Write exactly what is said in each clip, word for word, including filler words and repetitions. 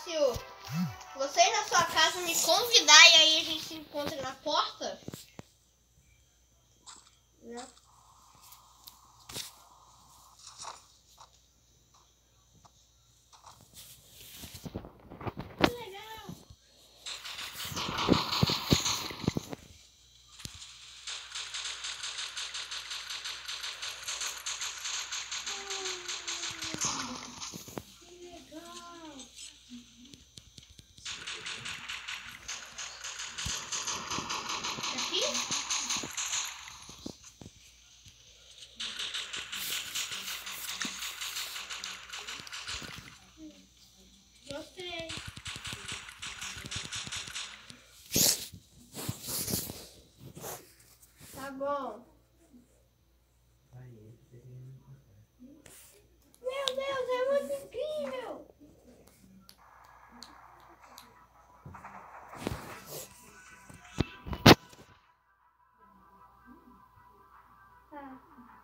fácil vocês na sua casa me convidar e aí a gente se encontra na porta? Né? Que legal! Gostei. Tá bom. Meu Deus, é muito incrível. Tá.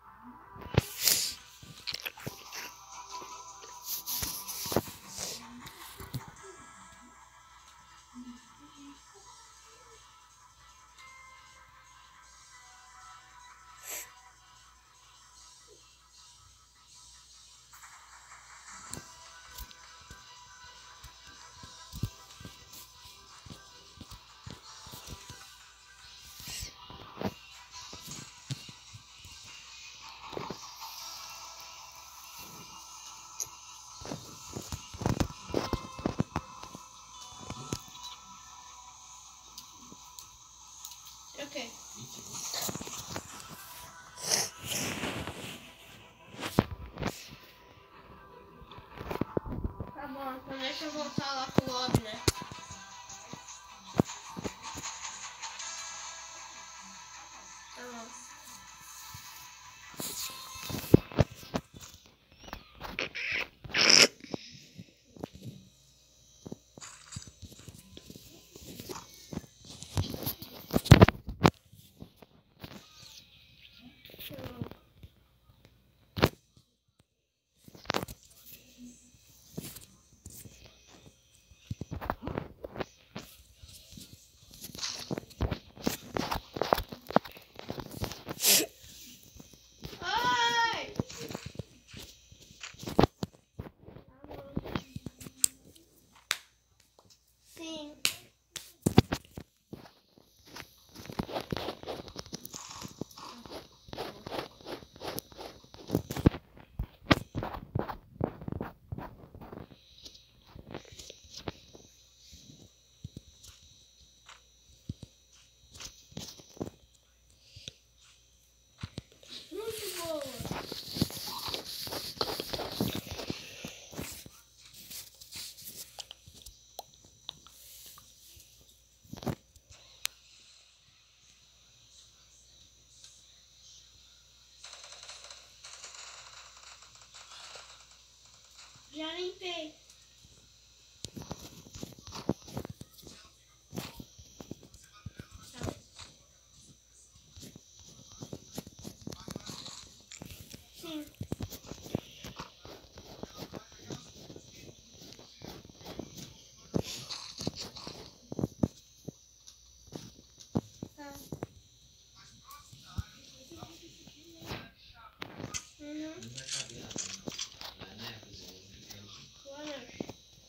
Ok. Tá bom, então deixa eu voltar lá pro lobby, né? Tá bom. Ai! Sim. Muito boa. Já limpei. Tá. Sim. Tá. Uhum. Boa noite.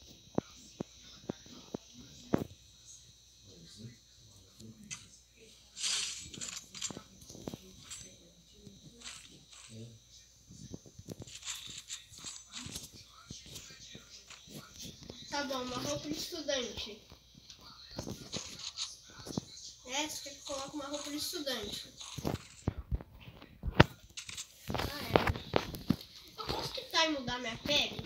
Tá bom, uma roupa de estudante. É, você quer que coloque uma roupa de estudante. Ah, é. Eu posso tentar mudar minha pele?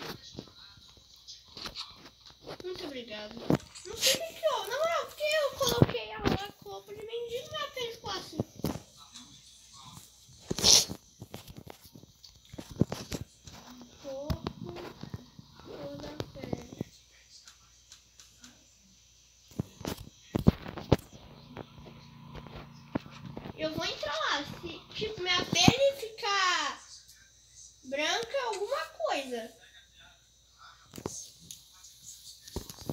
Muito obrigado. Não sei o que houve. Na moral, porque eu coloquei a roupa de mendigo e minha pele ficou assim. Corpo, toda a pele. Eu vou entrar lá. Se tipo, minha pele ficar branca, alguma coisa.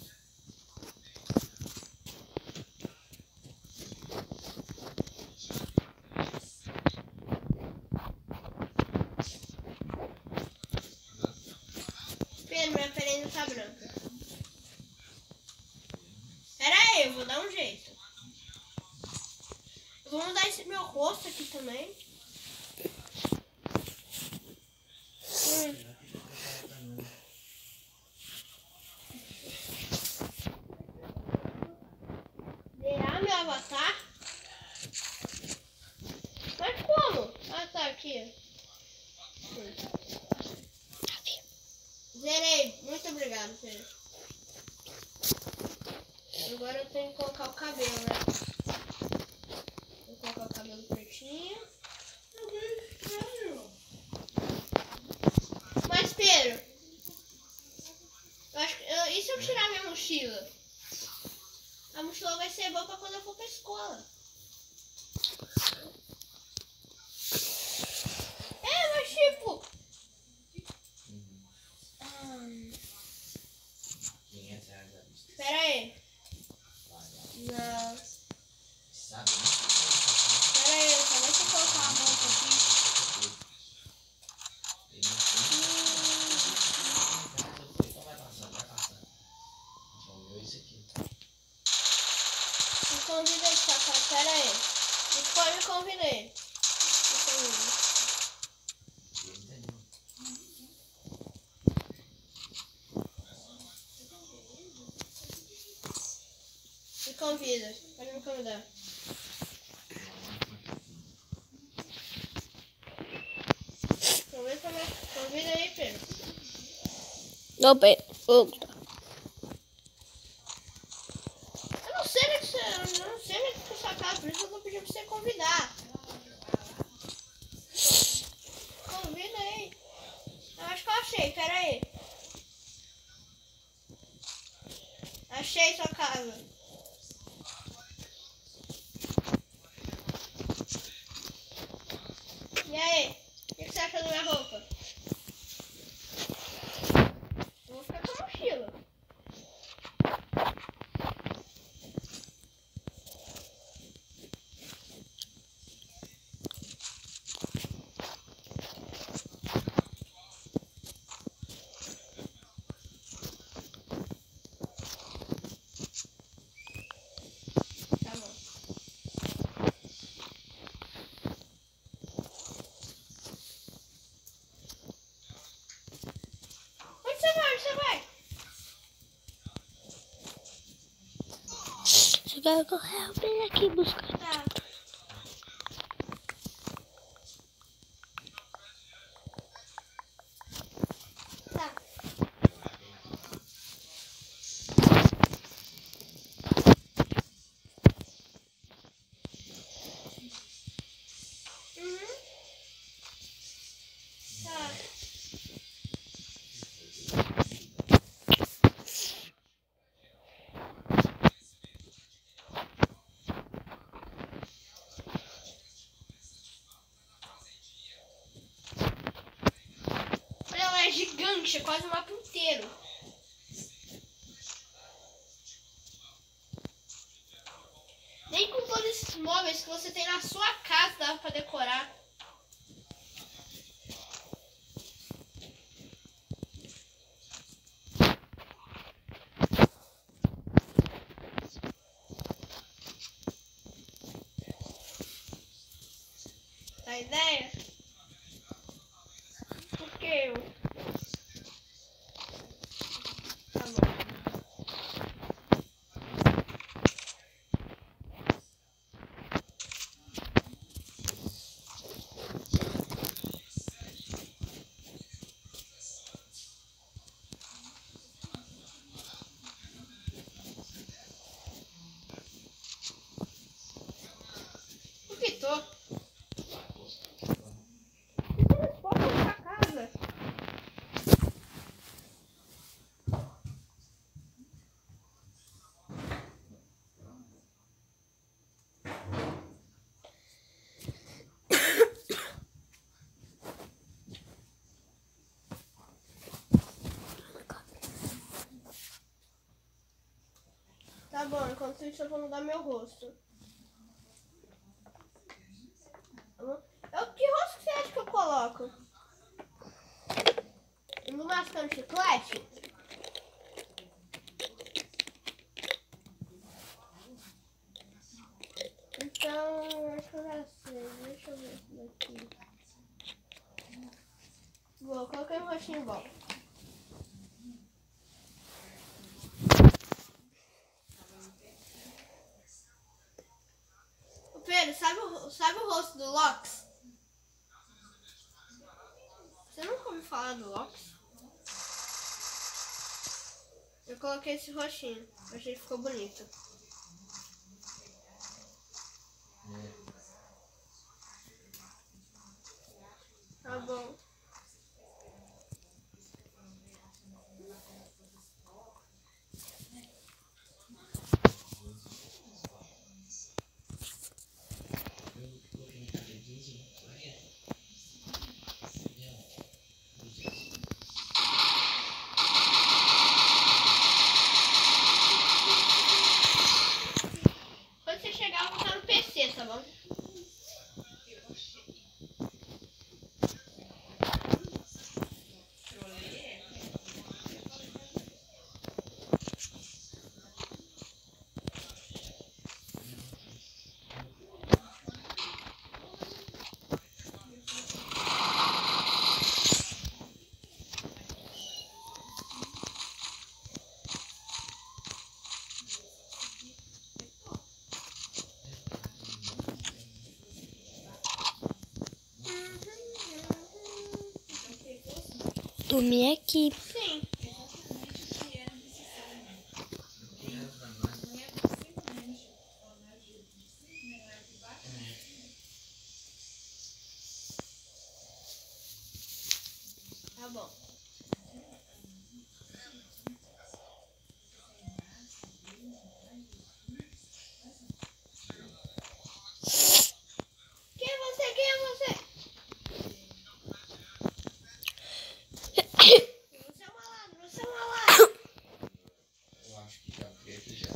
tá branca. Pera aí, eu vou dar um jeito. Eu vou mudar esse meu rosto aqui também. Hum. Zerar meu avatar? Mas como? Ah, tá aqui. Hum. Zerei. Muito obrigado, Pedro. Agora eu tenho que colocar o cabelo, né? Vou colocar o cabelo pretinho. Mas, Pedro, eu acho que, eu, e se eu tirar minha mochila? A mochila vai ser boa pra quando eu for pra escola. É, mas tipo... Hum, pera aí. Não. Pera aí, só deixa eu colocar a roupa aqui. Me convida aí, Cacá. Pera aí. Depois me convidei. Me convida. Me convida. Pode me convidar. Convida, convida aí, Pedro. Não, Pedro. Eu não sei onde que você, eu não sei onde que você casa, por isso que eu vou pedir pra você convidar. Convida aí. Eu acho que eu achei, pera aí. Achei sua casa. E aí? O que você achou da minha roupa? Eu vou ficar com a mochila. Tá bom. Onde você vai? Onde você vai? Você vai correr bem aqui buscar. Tá. Tá. Uhum. Tá. Olha, ela é gigante, é quase o mapa inteiro. Nem com todos esses móveis que você tem na sua casa dá pra decorar. Tá ideia? Por que eu? Tá bom. Por que tô? Pode pra casa. Tá bom, enquanto isso eu vou mudar meu rosto. Eu, que rosto que você acha que eu coloco? No mascando chiclete? roxinho bom. Ô Pedro, sabe o, sabe o rosto do Lox? Você nunca ouviu falar do Lox? Eu coloquei esse roxinho. Achei que ficou bonito. Tá bom. Quando você chegar, eu vou estar no P C, tá bom? Dormir aqui. Sim. Tá bom. Quem é você? Quem é você? Você é um malandro, você é um malandro. Eu acho que já vi aqui já.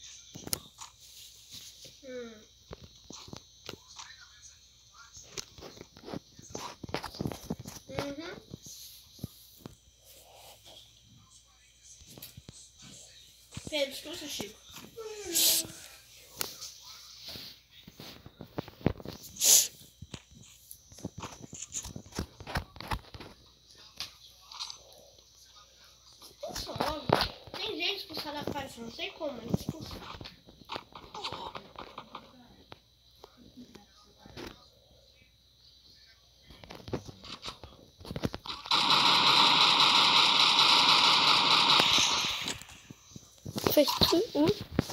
Hum. Uhum. Pedro, escuta o Chico. Expulsa logo. Tem jeito de expulsar da fase, não sei como, mas expulsa. Fez tudo.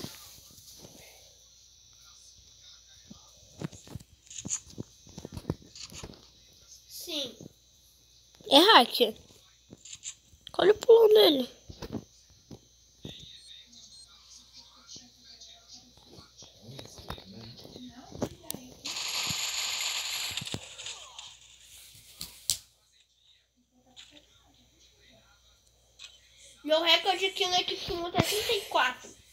Sim. É hacker. Olha o pulão dele. Meu recorde aqui na equipe do mundo é trinta e quatro.